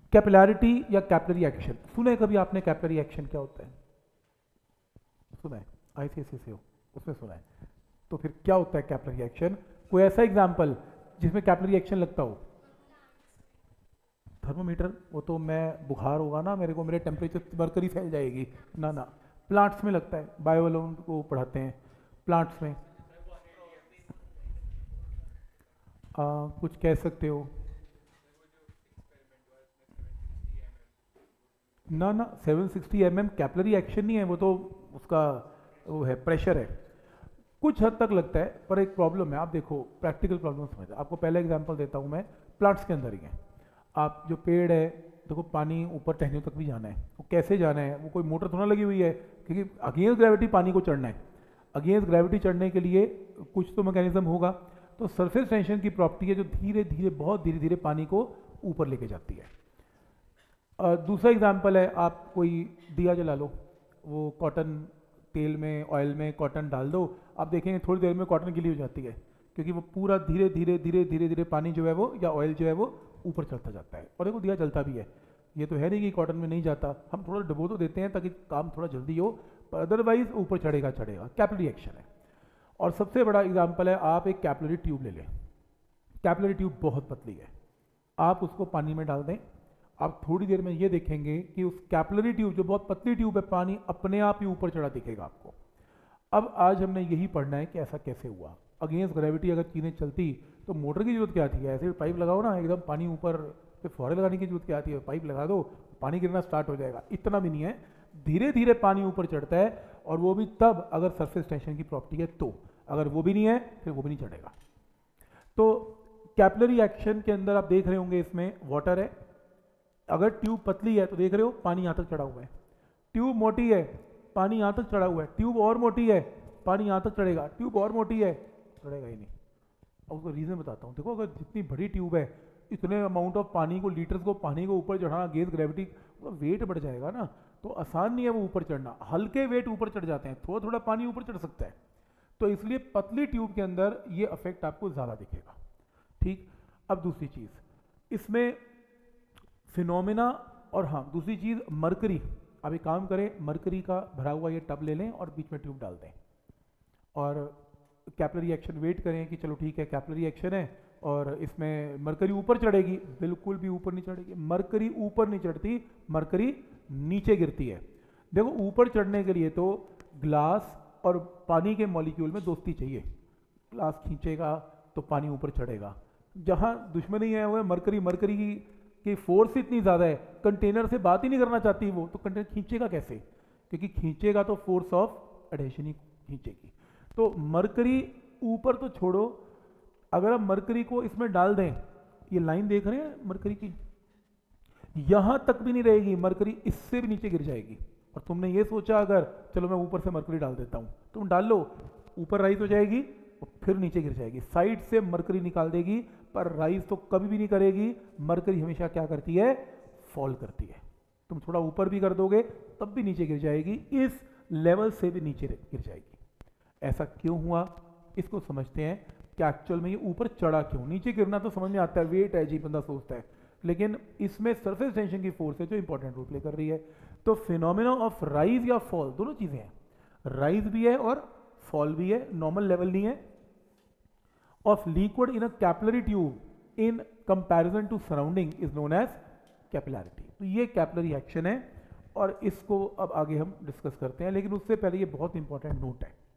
Capillarity या capillary action, सुना है कभी आपने कैपिलरी एक्शन क्या होता है? सुना है, आईसीएसई से हो उसमें सुना है। तो फिर क्या होता है कैपिलरी एक्शन? कोई ऐसा एग्जाम्पल जिसमें कैपिलरी एक्शन लगता हो? थर्मोमीटर, वो तो मैं बुखार होगा ना मेरे को, मेरे टेम्परेचर मरकरी फैल जाएगी, ना ना। प्लांट्स में लगता है, बायोलोन को पढ़ाते हैं प्लांट्स में। कुछ कह सकते हो? ना ना, 760 mm कैपिलरी एक्शन नहीं है, वो तो उसका वो है, प्रेशर है। कुछ हद तक लगता है, पर एक प्रॉब्लम है। आप देखो प्रैक्टिकल प्रॉब्लम समझ, आपको पहला एग्जांपल देता हूँ मैं, प्लांट्स के अंदर ही है। आप जो पेड़ है, देखो पानी ऊपर टहनियों तक भी जाना है, वो कैसे जाना है? वो कोई मोटर थोड़ा लगी हुई है, क्योंकि अगेंस्ट ग्रेविटी पानी को चढ़ना है। अगेंस्ट ग्रेविटी चढ़ने के लिए कुछ तो मैकेनिज्म होगा। तो सरफेस टेंशन की प्रॉपर्टी है जो धीरे धीरे, बहुत धीरे धीरे पानी को ऊपर लेके जाती है। दूसरा एग्जाम्पल है, आप कोई दिया जला लो, वो कॉटन तेल में, ऑयल में कॉटन डाल दो, आप देखेंगे थोड़ी देर में कॉटन गीली हो जाती है, क्योंकि वो पूरा धीरे धीरे धीरे धीरे धीरे पानी जो है वो, या ऑयल जो है वो ऊपर चढ़ता जाता है। और देखो दिया जलता भी है, ये तो है नहीं कि कॉटन में नहीं जाता, हम थोड़ा डुबो तो देते हैं ताकि काम थोड़ा जल्दी हो, पर अदरवाइज ऊपर चढ़ेगा चढ़ेगा। कैपिलरी एक्शन है। और सबसे बड़ा एग्जाम्पल है, आप एक कैपिलरी ट्यूब ले लें। कैपिलरी ट्यूब बहुत पतली है, आप उसको पानी में डाल दें, आप थोड़ी देर में ये देखेंगे कि उस कैपिलरी ट्यूब, जो बहुत पतली ट्यूब है, पानी अपने आप ही ऊपर चढ़ा दिखेगा आपको। अब आज हमने यही पढ़ना है कि ऐसा कैसे हुआ। अगेंस्ट ग्रेविटी अगर चीज़ें चलती तो मोटर की जरूरत क्या थी? ऐसे पाइप लगाओ ना, एकदम पानी ऊपर पे फौरे लगाने की जरूरत क्या थी? पाइप लगा दो, पानी गिरना स्टार्ट हो जाएगा। इतना भी नहीं है, धीरे धीरे पानी ऊपर चढ़ता है, और वो भी तब अगर सरफेस टेंशन की प्रॉपर्टी है तो। अगर वो भी नहीं है फिर वो भी नहीं चढ़ेगा। तो कैपिलरी एक्शन के अंदर आप देख रहे होंगे, इसमें वाटर है। अगर ट्यूब पतली है तो देख रहे हो पानी यहाँ तक चढ़ा हुआ है, ट्यूब मोटी है पानी यहाँ तक चढ़ा हुआ है, ट्यूब और मोटी है पानी यहाँ तक चढ़ेगा, ट्यूब और मोटी है चढ़ेगा ही नहीं। अब उसका रीज़न बताता हूँ। देखो, अगर जितनी बड़ी ट्यूब है, इतने अमाउंट ऑफ पानी को, लीटर्स को पानी को ऊपर चढ़ाना अगेंस्ट ग्रेविटी, तो वेट बढ़ जाएगा ना, तो आसान नहीं है वो ऊपर चढ़ना। हल्के वेट ऊपर चढ़ जाते हैं, थोड़ा थोड़ा पानी ऊपर चढ़ सकता है। तो इसलिए पतली ट्यूब के अंदर ये अफेक्ट आपको ज़्यादा दिखेगा। ठीक, अब दूसरी चीज़ इसमें फिनोमिना, और हाँ दूसरी चीज़ मरकरी। अब एक काम करें, मरकरी का भरा हुआ ये टब ले लें और बीच में ट्यूब डाल दें, और कैपिलरी एक्शन वेट करें कि चलो ठीक है कैपिलरी एक्शन है और इसमें मरकरी ऊपर चढ़ेगी। बिल्कुल भी ऊपर नहीं चढ़ेगी, मरकरी ऊपर नहीं चढ़ती, मरकरी नीचे गिरती है। देखो, ऊपर चढ़ने के लिए तो ग्लास और पानी के मॉलिक्यूल में दोस्ती चाहिए, ग्लास खींचेगा तो पानी ऊपर चढ़ेगा। जहाँ दुश्मनी है वो मरकरी, मरकरी की फोर्स इतनी ज़्यादा है, कंटेनर से बात ही नहीं करना चाहती वो, तो कंटेनर खींचेगा कैसे? क्योंकि खींचेगा तो फोर्स ऑफ एडेशन ही खींचेगी। तो मरकरी ऊपर तो छोड़ो, अगर हम मरकरी को इसमें डाल दें, ये लाइन देख रहे हैं मरकरी की, यहां तक भी नहीं रहेगी, मरकरी इससे भी नीचे गिर जाएगी। और तुमने ये सोचा अगर चलो मैं ऊपर से मरकरी डाल देता हूं, तुम डाल लो, ऊपर राइज हो जाएगी और फिर नीचे गिर जाएगी। साइड से मरकरी निकाल देगी, पर राइज तो कभी भी नहीं करेगी। मरकरी हमेशा क्या करती है? फॉल करती है। तुम थोड़ा ऊपर भी कर दोगे तब भी नीचे गिर जाएगी, इस लेवल से भी नीचे गिर जाएगी। ऐसा क्यों हुआ, इसको समझते हैं कि एक्चुअल में ये ऊपर चढ़ा क्यों। नीचे गिरना तो समझ में आता है, वेट है जी, बंदा सोचता है, लेकिन इसमें सरफेस टेंशन की फोर्स है जो इंपॉर्टेंट रोल प्ले कर रही है। तो फिनोमेना ऑफ राइज या फॉल, दोनों चीजें हैं, राइज भी है और फॉल भी है, नॉर्मल लेवल नहीं है, of liquid in a capillary tube in comparison to surrounding is known as capillarity. तो ये कैपिलरी एक्शन है, और इसको अब आगे हम डिस्कस करते हैं, लेकिन उससे पहले ये बहुत इंपॉर्टेंट नोट है।